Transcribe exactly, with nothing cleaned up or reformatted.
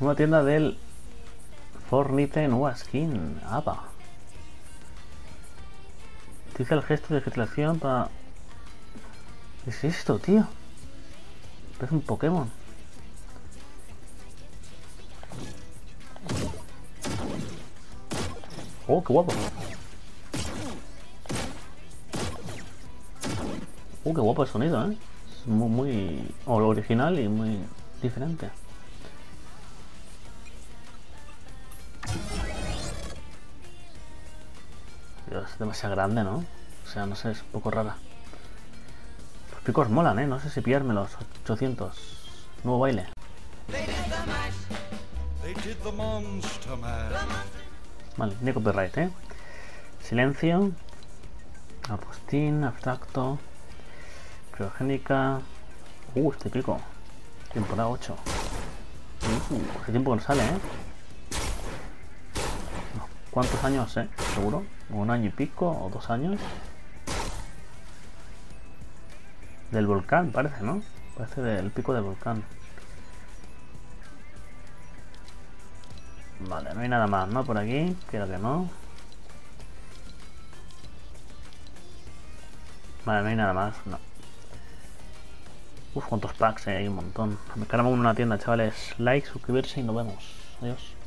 Una tienda del Fortnite, nueva skin. Apa. Utiliza el gesto de gestilación para... ¿Qué es esto, tío? Es un Pokémon. Oh, qué guapo. Oh, qué guapo el sonido, ¿eh? Es muy, muy original y muy diferente. Dios, es demasiado grande, ¿no? O sea, no sé, es un poco rara. Los picos molan, ¿eh? No sé si pillarme los ochocientos. Nuevo baile. Vale, tiene copyright, ¿eh? Silencio. Agustín, abstracto. Criogénica. Uh, este pico. Temporada ocho. Uh, hace tiempo que no sale, ¿eh? ¿Cuántos años, eh? ¿Seguro? ¿Un año y pico o dos años? Del volcán, parece, ¿no? Parece del pico del volcán. Vale, no hay nada más, ¿no? Por aquí, creo que no. Vale, no hay nada más, no. Uf, cuántos packs, eh, hay un montón. Me cargamos en una tienda, chavales. Like, suscribirse y nos vemos. Adiós.